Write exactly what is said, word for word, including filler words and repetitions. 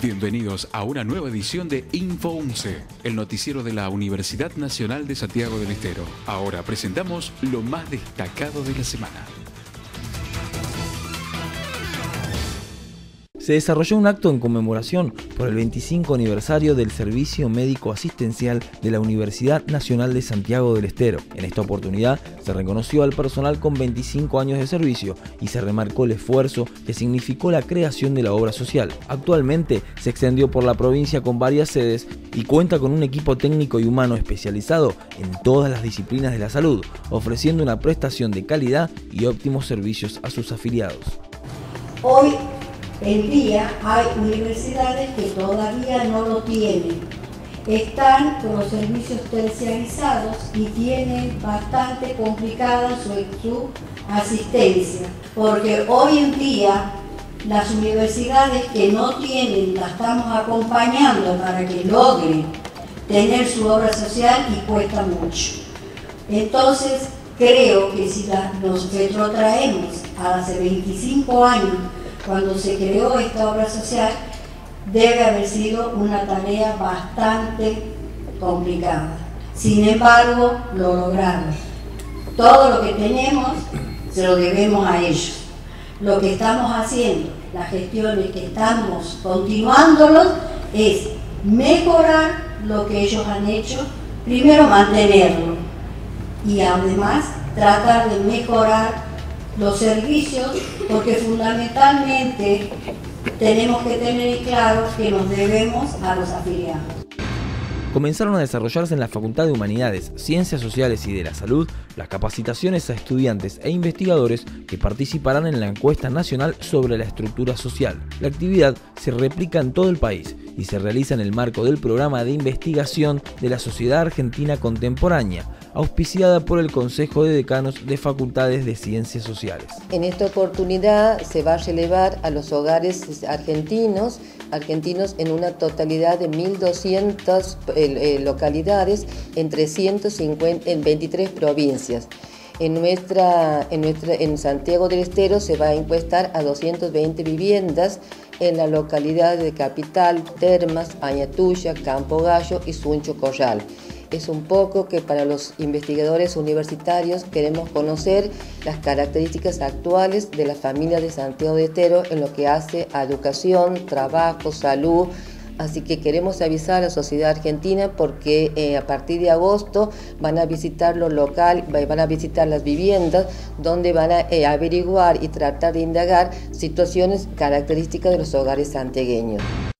Bienvenidos a una nueva edición de Info once, el noticiero de la Universidad Nacional de Santiago del Estero. Ahora presentamos lo más destacado de la semana. Se desarrolló un acto en conmemoración por el veinticinco aniversario del Servicio Médico Asistencial de la Universidad Nacional de Santiago del Estero. En esta oportunidad se reconoció al personal con veinticinco años de servicio y se remarcó el esfuerzo que significó la creación de la obra social. Actualmente se extendió por la provincia con varias sedes y cuenta con un equipo técnico y humano especializado en todas las disciplinas de la salud, ofreciendo una prestación de calidad y óptimos servicios a sus afiliados. Hoy en día hay universidades que todavía no lo tienen. Están con los servicios terciarizados y tienen bastante complicada su, su asistencia, porque hoy en día las universidades que no tienen, las estamos acompañando para que logren tener su obra social y cuesta mucho. Entonces creo que si la, nos retrotraemos a hace veinticinco años, cuando se creó esta obra social, debe haber sido una tarea bastante complicada. Sin embargo, lo lograron. Todo lo que tenemos se lo debemos a ellos. Lo que estamos haciendo, las gestiones que estamos continuándolos, es mejorar lo que ellos han hecho, primero mantenerlo y además tratar de mejorar los servicios, porque fundamentalmente tenemos que tener claro que nos debemos a los afiliados. Comenzaron a desarrollarse en la Facultad de Humanidades, Ciencias Sociales y de la Salud las capacitaciones a estudiantes e investigadores que participarán en la encuesta nacional sobre la estructura social. La actividad se replica en todo el país y se realiza en el marco del programa de investigación de la Sociedad Argentina Contemporánea, auspiciada por el Consejo de Decanos de Facultades de Ciencias Sociales. En esta oportunidad se va a relevar a los hogares argentinos, argentinos en una totalidad de mil doscientas eh, localidades en, trescientos cincuenta, en veintitrés provincias. En, nuestra, en, nuestra, en Santiago del Estero se va a encuestar a doscientas veinte viviendas en la localidad de Capital, Termas, Añatuya, Campo Gallo y Suncho Corral. Es un poco que para los investigadores universitarios queremos conocer las características actuales de la familia de Santiago del Estero en lo que hace a educación, trabajo, salud. Así que queremos avisar a la sociedad argentina porque eh, a partir de agosto van a visitar lo local, van a visitar las viviendas donde van a eh, averiguar y tratar de indagar situaciones características de los hogares santiagueños.